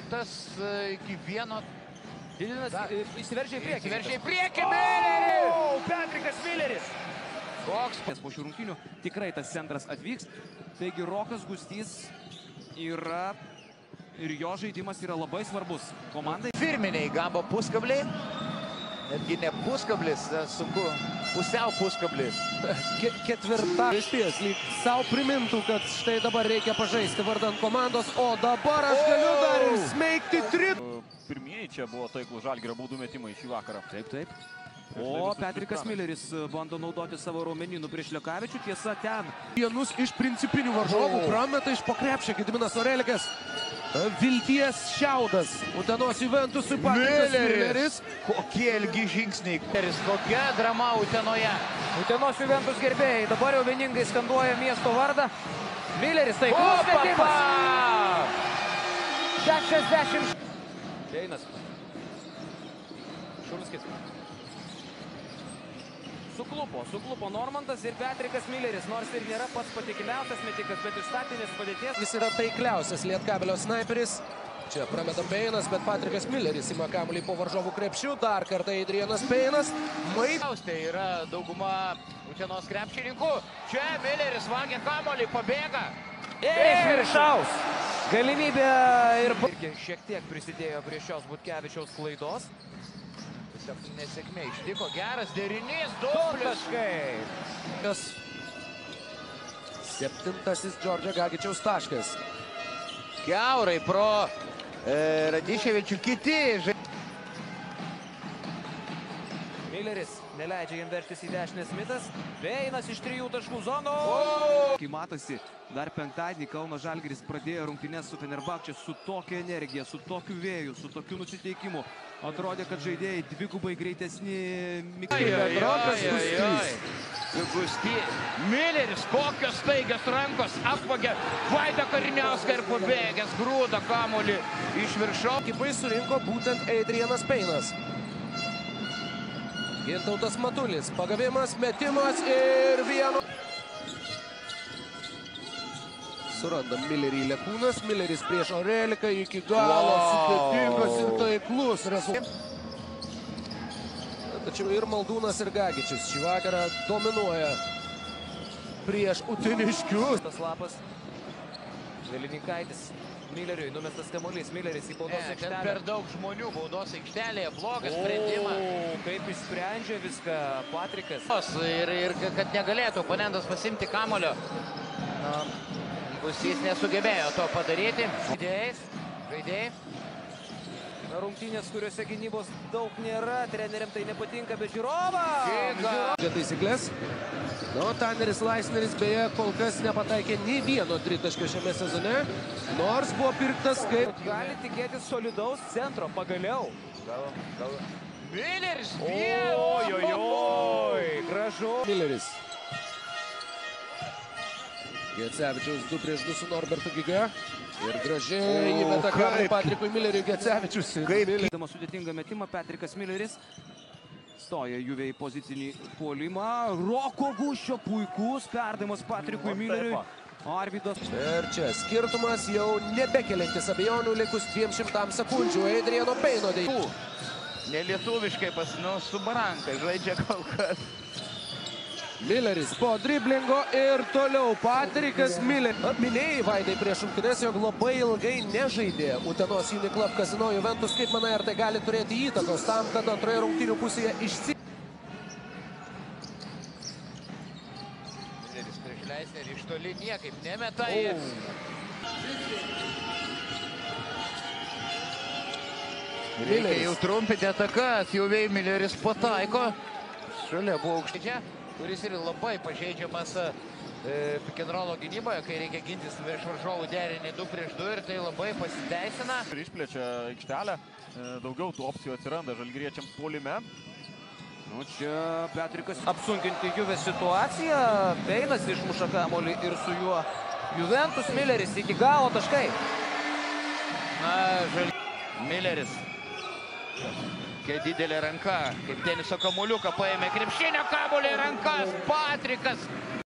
Tas iki vieno. Didinas įsiveržė į priekį. Įsiveržė į priekį, Mileris! Patrikas Mileris! Koks? Po šių rungtynių tikrai tas centras atvyks. Taigi Rokas Gustys yra ir jo žaidimas yra labai svarbus komandai. Firminiai Gabo puskabliai. Netgi ne puskablis, sunku. Pusiau puskablis. Ketvirta. Išties, lyg savo primintų, kad štai dabar reikia pažaisti vardan komandos, o dabar aš galiu dar ir smeigti tritą. Pirmieji čia buvo taiklų Žalgirio baudų metimai šį vakarą. Taip, taip. O Patrikas Mileris bando naudoti savo raumenynų prieš Lekavičių. Tiesa, ten Vienus iš principinių varžovų prameta iš po krepšio Gediminas Orelikas. Vilties šiaudas. Utenos Juventusui Patrikas Mileris. Kokie ilgi žingsniai. Kokia drama Utenoje. Utenos Juventus gerbėjai dabar jau vieningai skanduoja miesto vardą. Mileris taiklus metimas. 60. Deinas. Šulskis. Suklupo Normantas ir Patrikas Mileris, nors ir nėra pats patikimiausias metikas, bet iš statinės padėties. Jis yra taikliausias Lietkabelio snaiperis. Čia prameta Peinas, bet Patrikas Mileris ima kamuolį po varžovų krepšių. Dar kartą Adrianas Peinas. Tai yra dauguma Utenos krepšininkų. Čia Mileris vagia kamuolį, pabėga. Iš viršaus. Galimybė ir... Šiek tiek prisidėjo prie šios Butkevičiaus klaidos. Tiesiog nesėkmė ištiko. Geras derinys, du taškai. Septintasis Džordžio Gagičiaus taškas. Kiaurai pro Radiševičių kiti. Mileris neleidžia jam veržtis į dešinę Smitas. Peinas iš 3 taškų zonų. Kai matosi, dar penktadienį Kauno Žalgiris pradėjo rungtynes su Fenerbahče su tokia energija, su tokiu vėju, su tokiu nusiteikimu. Atrodė, kad žaidėjai dvigubai greitesni. Gustys. Mileris, kokios staigios rankos, apvagia Vaidą Kariniauską ir pabėgęs grūda kamuolį iš viršaus. Ekipai surinko būtent Adrianas Peinas. Gintautas Matulis, pagavimas, metimas ir vieno. Suranda Milerį Lekūnas, Mileris prieš Oreliką iki galo, sudėtingas ir taiklus rezultatas. Tačiau ir Maldūnas ir Gagičius šį vakarą dominuoja prieš uteniškius. Tas lapas. Velininkaitis. Mileriui numestas kamuolys. Mileris į baudos aikštelę. Per daug žmonių baudos aikštelėje. Blogas sprendimas. Kaip išsprendžia viską Patrikas. Ir kad negalėtų oponentas pasimti kamulio. Gustys nesugebėjo to padaryti. Žaidėjai. Rungtynės, kuriuose gynybos daug nėra. Treneriam tai nepatinka, bet žiūrovą. Taisyklės. Taneris Laisneris beje kol kas nepataikė nei vieno tritaškio šiame sezone. Nors buvo pirktas kaip... Gali tikėtis solidaus centro pagaliau. Mileris! Gražu. Mileris. Gecevičiaus 2 prieš 2 su Norbertu Giga. Ir gražiai įmeta kamuolį Patrikui Mileriui Gecevičius. Kaip sudėtingą metimą, Patrikas Mileris stoja Juve į pozicinį puolimą. Roko Guščio puikus perdavimas Patrikui Mileriui. Arvydas. Ir čia skirtumas jau nebekeliantis abejonių likus 200 sekundžių. Adriano Peino dėjų. Nelietuviškai su barankai žaidžia kol kas. Mileris po driblingo ir toliau Patrikas Mileris. Minėjai, Vaidai, prieš rungtynes, jog labai ilgai nežaidė Utenos Uniklub Casino Juventus. Kaip manai, ar tai gali turėti įtakos tam, kad antroje rungtynių pusėje Mileris prieš Leisnerį iš toli niekaip nemeta. Reikia jau trumpinti atakas. Jau Mileris pataiko. Šalia buvo aukštydžia, kuris ir labai pažeidžiamas pick-and-rollo gynyboje, kai reikia gintis virš varžovų derinį 2 prieš 2 ir tai labai pasiteisina. Ir išplečia aikštelę, daugiau tų opcijų atsiranda žalgiriečiams puolime. Čia Patrikas Apsunkinti Juves situaciją. Peinas išmuša kamuolį ir su juo Juventus. Mileris iki galo taškai. Mileris. Kokia didelė ranka, kaip teniso kamuoliuką paėmė krepšinio kamuolį rankas, Patrikas